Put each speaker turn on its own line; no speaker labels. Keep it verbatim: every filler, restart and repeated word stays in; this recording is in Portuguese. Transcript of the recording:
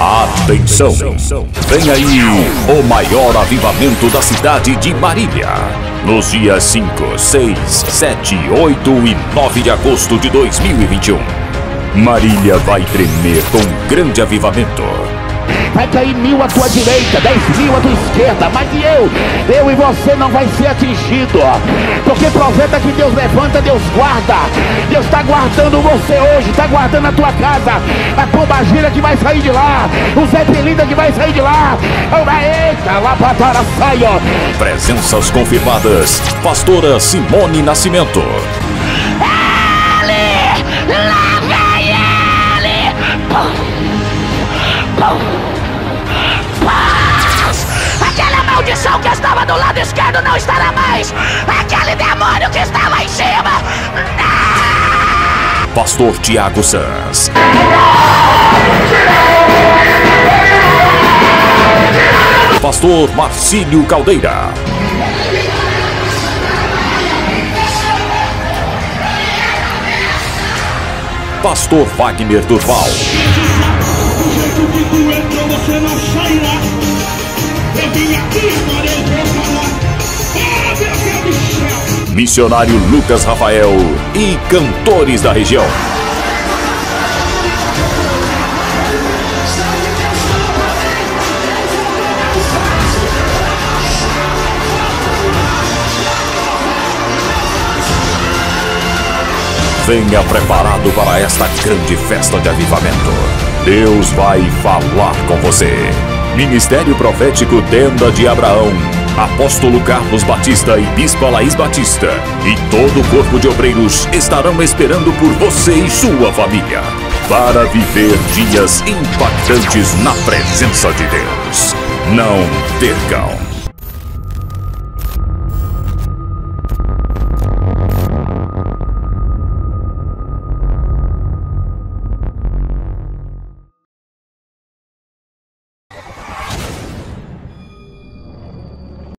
Atenção! Vem aí o maior avivamento da cidade de Marília. Nos dias cinco, seis, sete, oito e nove de agosto de dois mil e vinte e um. Marília vai tremer com um grande avivamento.
Vai cair mil à tua direita, dez mil à tua esquerda, mas e eu? Eu e você não vai ser atingido. Porque profeta que Deus levanta, Deus guarda. Deus está guardando você hoje, está guardando a tua casa. A pombagira que vai sair de lá, o Zé Pelinda que vai sair de lá. Eita, lá pra trás sai, ó.
Presenças confirmadas: Pastora Simone Nascimento.
Ele! Lá vem ele! Pum! Pum! Aquela maldição que estava do lado esquerdo não estará mais. Aquele demônio que estava em cima. Não!
Pastor Tiago Sanz. Pastor Marcílio Caldeira. Pastor Wagner Durval.
Você não sairá. Eu vim aqui, agora eu vou falar. Ah, meu Deus do céu!
Missionário Lucas Rafael e cantores da região. Venha preparado para esta grande festa de avivamento. Deus vai falar com você. Ministério Profético Tenda de Abraão, Apóstolo Carlos Batista e Bispa Laís Batista e todo o corpo de obreiros estarão esperando por você e sua família para viver dias impactantes na presença de Deus. Não percam!